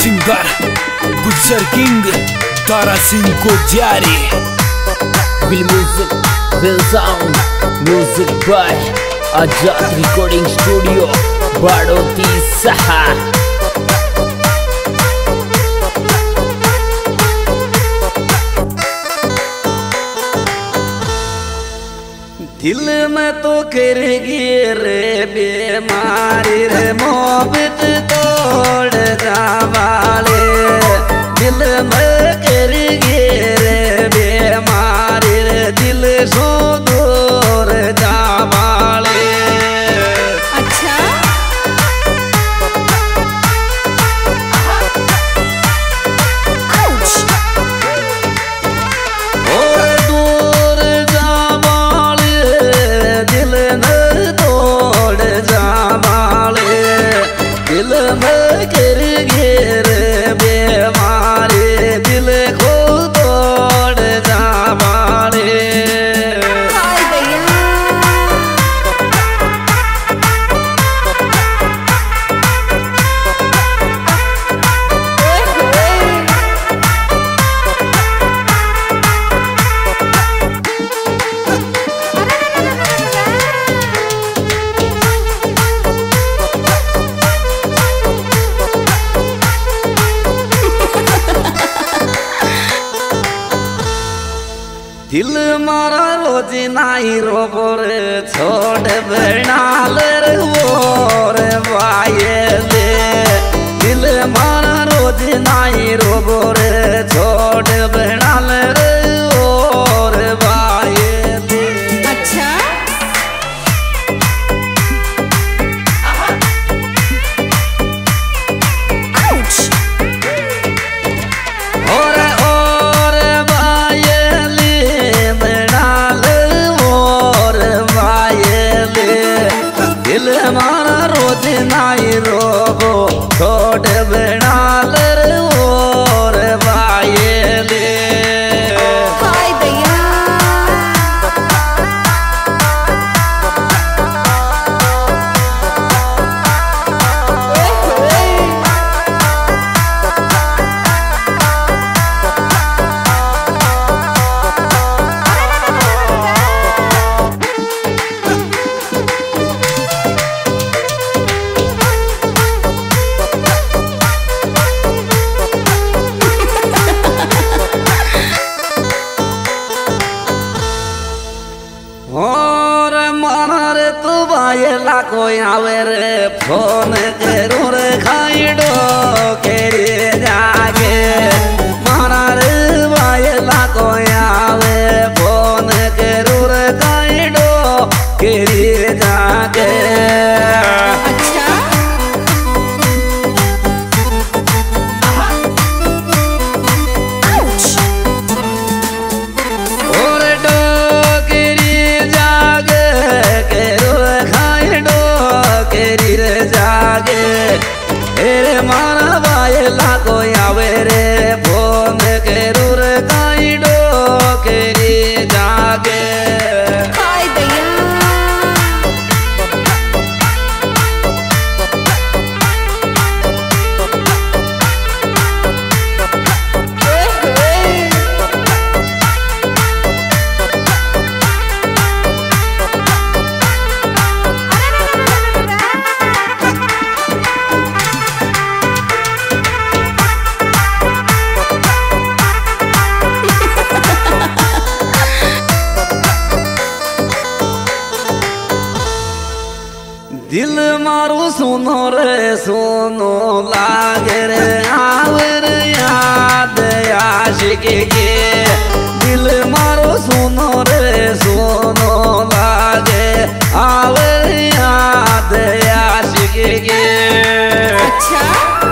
Singer गुजर king तारा सिंह को जारी विल म्यूजिक विल sound music by Azad recording studio Baroti सहा। दिल में तो करेगी रे बीमारी रे मोहब्बत तोड़ जावाले। दिल में करेगी रे बीमारी रे दिल सो दूर जावाले। अच्छा दिल मारा रोज नाई रोबो रे छोड़ बेनाल रे वो रे वायले। दिल मारा रोज नाई रोबो रे छोड़ बेनाल रे वो रे वायले। अच्छा हमारा रोज नाई रोबो छोड़ बेनाल रे और वायले। हाय दैया और माना रे तू बायला कोई आवे रे फोन करूं रे खाइडो केरे जागे। माना रे बायला कोई आवे फोन करूं रे खाइडो केरे जागे। अच्छा रे मारा बायला कोई आवे रे फोन करूं रे काइडो केरी जागे। हाय दैया दिल मारू सुनो रे सुनो लागे रे आवे रे याद आशिक के। दिल मारू सुनो रे सुनो लागे आवे रे याद आशिक के। अच्छा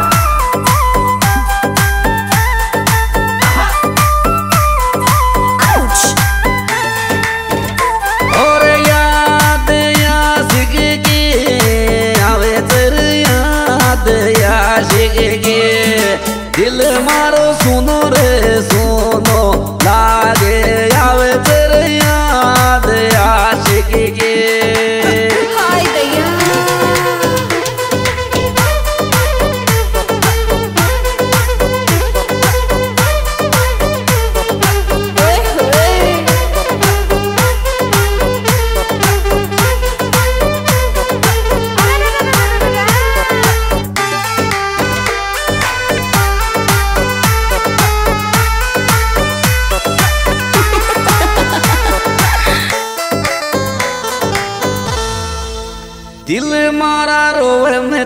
दिल मारो सुनो रे सुनो लागे आवे तेरे याद आशिक के। हाय दैया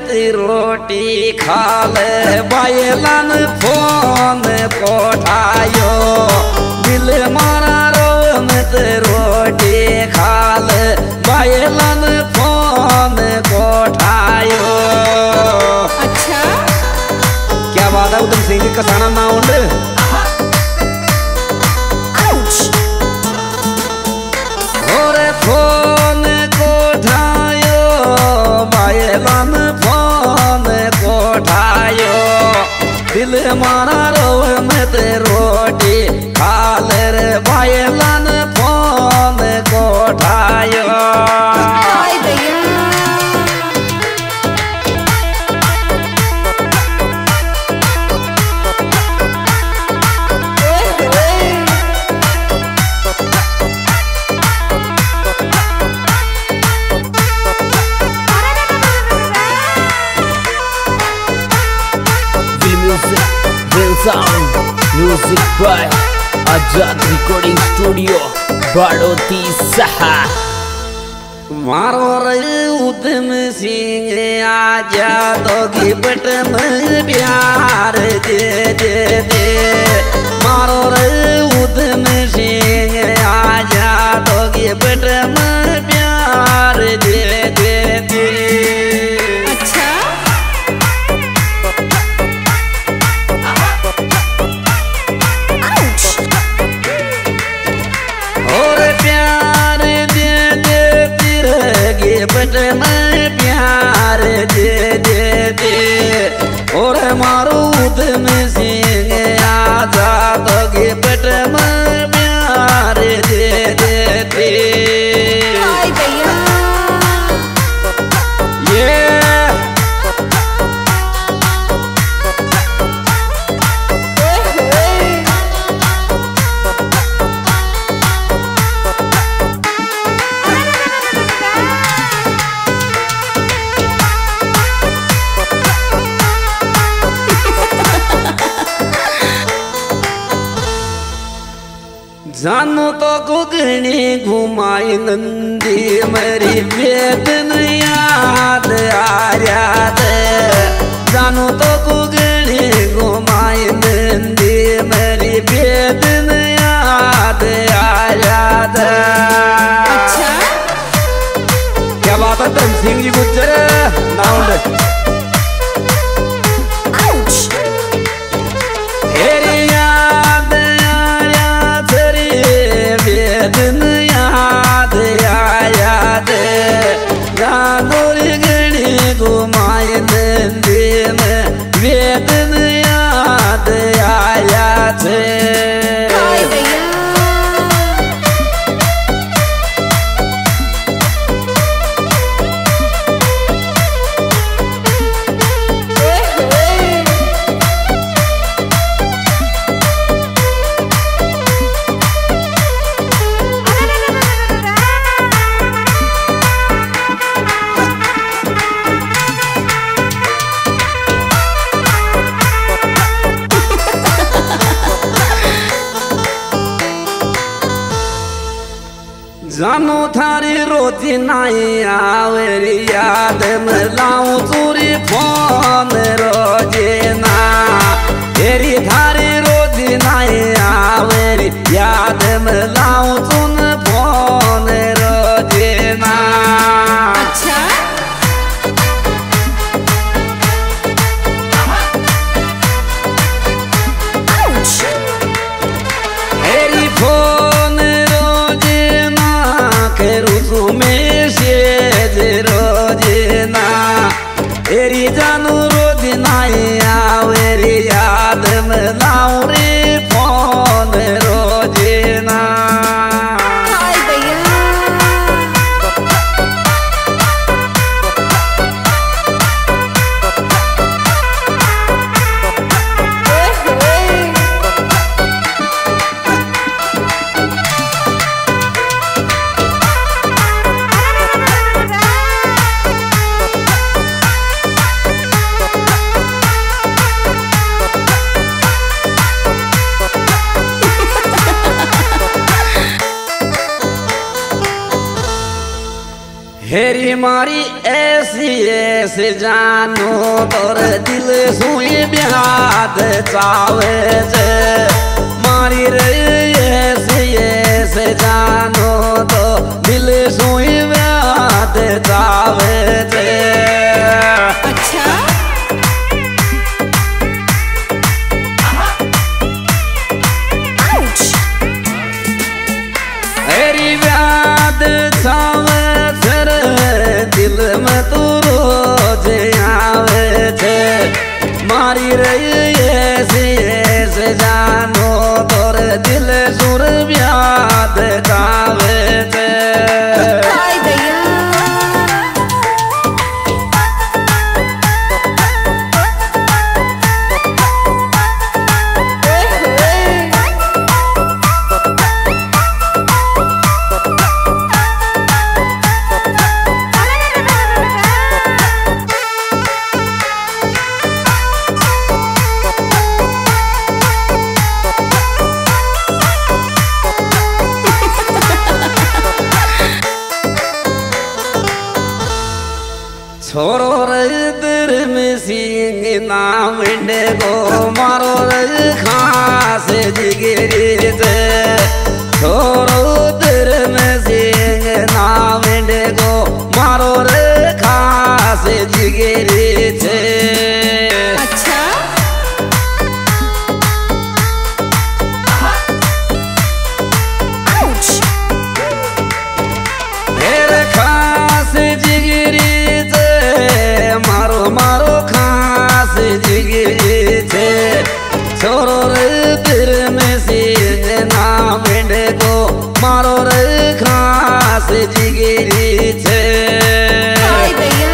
ती रोटी खाले बायलन फोन कोठायो दिल मारा रोवे मत रोटी खाले बायलन फोन कोठायो। अच्छा क्या बात है उधम सिंह का साना नाउंड और फोन कोठायो बायलन फोन कोठायो दिल मारा रोवे मत रोटी खाले रे बायलन फोन कोठायो। हाय भैया Real sound, music by Ajat Recording Studio, Badoti Saha। मारो रे उधम सिंह आजा दोगी बट में प्यार दे दे दे मारो रे उधम सिंह आजा दोगी बट में प्यार दे दे दे। अच्छा और प्यार दे दे तिरगे बट में प्यार दे दे दे और मारो उधम सिंह आजाद के बट में प्यार दे दे दे। हाय भैया ये जानो तो गुगनी घुमाई नंदी मेरी बेदन याद आ याद जानो तो गुगनी घुमाई नंदी मेरी बेदन याद आ याद। अच्छा क्या बात है धन सिंह जी गुज्जर नाउंड दिन याद आया दे गानोर गणी घुमाए नंदी में वेदन याद आया थे। हाय भैया जानो थारी रोती नहीं आवेरी याद में लाऊं चूरी फोन रोजे ना तेरी थारी रोती नहीं आवेरी याद में लाऊं चुन फोन रोजे ना। अच्छा तेरी फोन रोजे ना करूँ में शेज रोजे ना तेरी जानू रोज नहीं आवेरी याद में लाऊं रे फोन रोजे ना। हाय भैया हेरी मारी ऐसी ऐसे जानो तोर दिल सुई ब्याद चावे जे मारी रे ऐसी ऐसे जानो तो दिल सुई ब्याद चावे जे। अच्छा हेरी ब्याद चावे दिल में तू रोज आवे थे मारी रही ऐसे ऐसे जानो तोर दिल सुर ब्याद गावे थे। हाय भैया छोरो रे दर में सिंह नाम को मारो रे खास जिगरी से छोरो दर में सिंह नाम को मारो रे खास जिगरी से। अच्छा मेरे खास जिगरी मारो मारो खास जिगरी थे छोरो रे दिल में सिंह नाम को मारो रे खास जिगरी थे। हाय भैया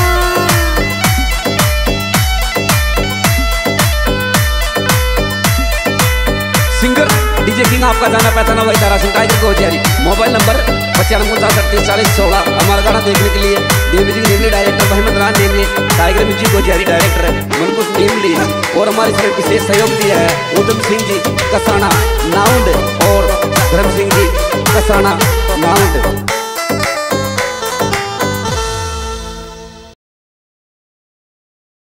सिंगर डीजे किंग आपका जाना पहचाना वही Tara Singh tiger Gojiyari. Mobile number 9549384016। हमारा गाना देखने के लिए म्यूजिक नेमली डायरेक्टर मोहम्मद रान namely tiger music Gojiyari director है मनकुश नेमली और हमारे इसमें विशेष सहयोग दिया है उधम सिंह जी कसाना नाउंड और धर्म सिंह जी कसाना नाउंड।